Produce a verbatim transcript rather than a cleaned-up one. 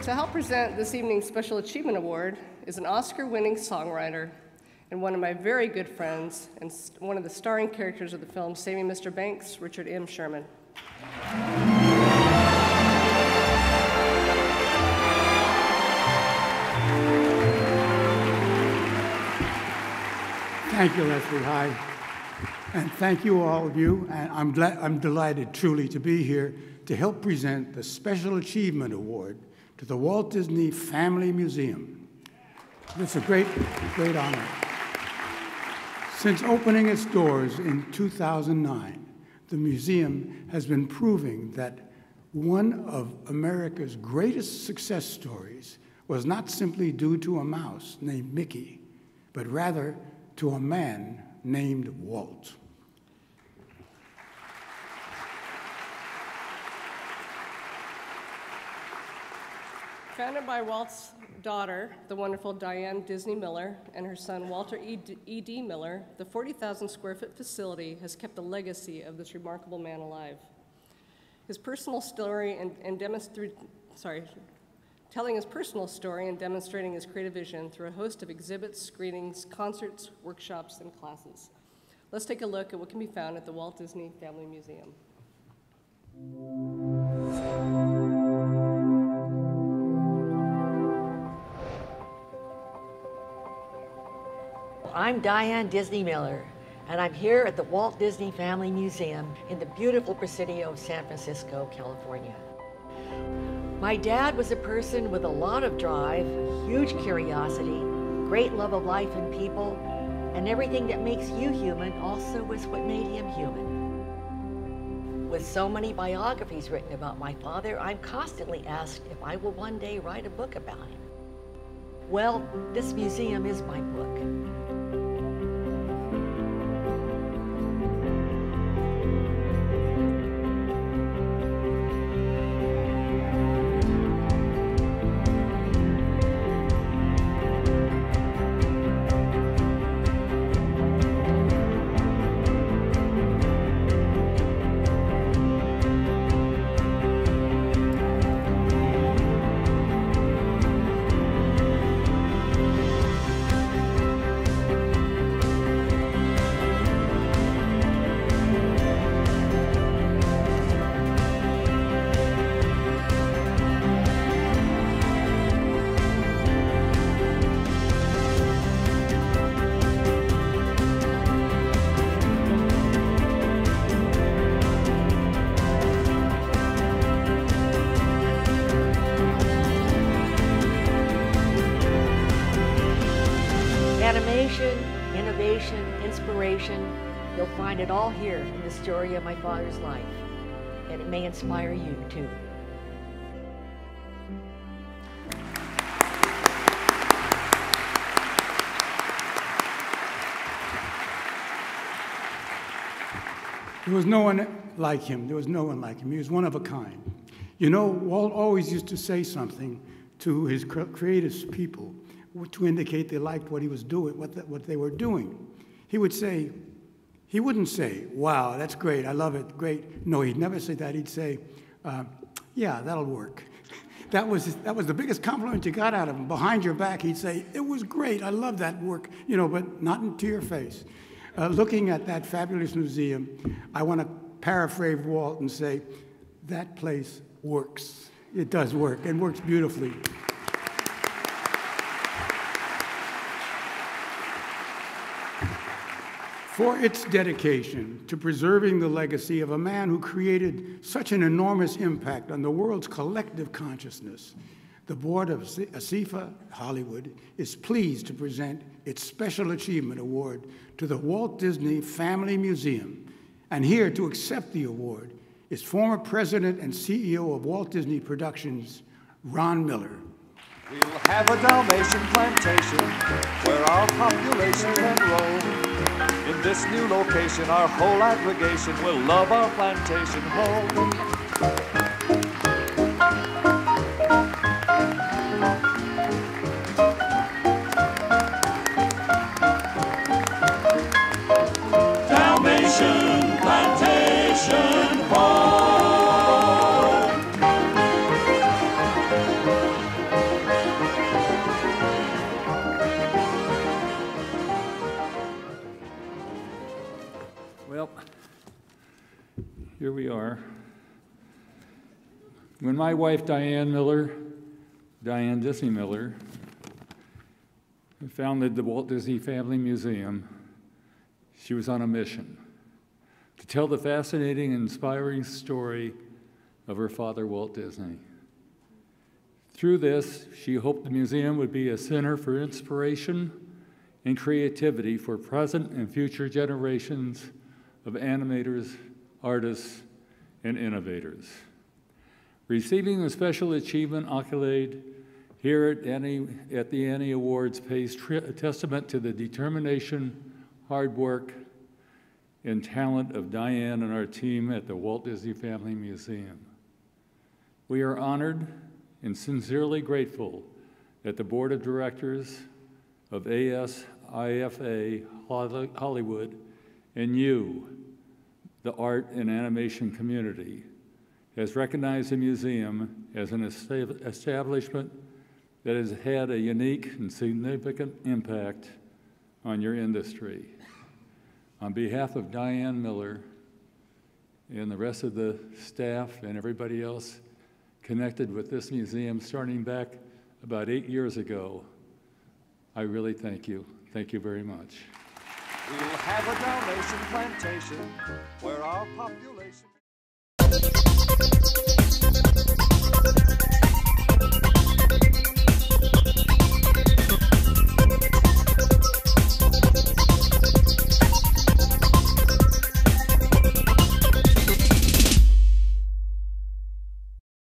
To help present this evening's Special Achievement Award is an Oscar-winning songwriter and one of my very good friends and one of the starring characters of the film Saving Mister Banks, Richard M. Sherman. Thank you, Leslie. Hi. And thank you, all of you. And I'm, glad, I'm delighted, truly, to be here to help present the Special Achievement Award to the Walt Disney Family Museum. It's a great, great honor. Since opening its doors in two thousand nine, the museum has been proving that one of America's greatest success stories was not simply due to a mouse named Mickey, but rather to a man named Walt. Founded by Walt's daughter, the wonderful Diane Disney Miller, and her son Walter E D Miller, the forty thousand square foot facility has kept the legacy of this remarkable man alive. His personal story and, and demonstrate, sorry, telling his personal story and demonstrating his creative vision through a host of exhibits, screenings, concerts, workshops, and classes. Let's take a look at what can be found at the Walt Disney Family Museum. I'm Diane Disney Miller, and I'm here at the Walt Disney Family Museum in the beautiful Presidio of San Francisco, California. My dad was a person with a lot of drive, huge curiosity, great love of life and people, and everything that makes you human also was what made him human. With so many biographies written about my father, I'm constantly asked if I will one day write a book about him. Well, this museum is my book. Animation, innovation, inspiration, you'll find it all here in the story of my father's life, and it may inspire you too. There was no one like him. There was no one like him. He was one of a kind. You know, Walt always used to say something to his creative people to indicate they liked what he was doing, what, the, what they were doing. He would say, he wouldn't say, wow, that's great, I love it, great. No, he'd never say that. He'd say, uh, yeah, that'll work. That was, that was the biggest compliment you got out of him. Behind your back, he'd say, it was great, I love that work, you know, but not into your face. Uh, looking at that fabulous museum, I want to paraphrase Walt and say, that place works. It does work, and works beautifully. For its dedication to preserving the legacy of a man who created such an enormous impact on the world's collective consciousness, the board of ASIFA Hollywood is pleased to present its Special Achievement Award to the Walt Disney Family Museum. And here to accept the award is former president and C E O of Walt Disney Productions, Ron Miller. We'll have a Dalmatian plantation where our population can roam. In this new location, our whole aggregation will love our plantation home. Dalmatian plantation home. When my wife Diane Miller, Diane Disney Miller, founded the Walt Disney Family Museum, she was on a mission to tell the fascinating and inspiring story of her father, Walt Disney. Through this, she hoped the museum would be a center for inspiration and creativity for present and future generations of animators, artists, and innovators. Receiving the Special Achievement accolade here at, Annie, at the Annie Awards pays tri- a testament to the determination, hard work, and talent of Diane and our team at the Walt Disney Family Museum. We are honored and sincerely grateful that the Board of Directors of A S I F A Hollywood and you, the art and animation community, has recognized the museum as an establishment that has had a unique and significant impact on your industry. On behalf of Diane Miller and the rest of the staff and everybody else connected with this museum starting back about eight years ago, I really thank you. Thank you very much. We'll have a Dalmatian plantation where our population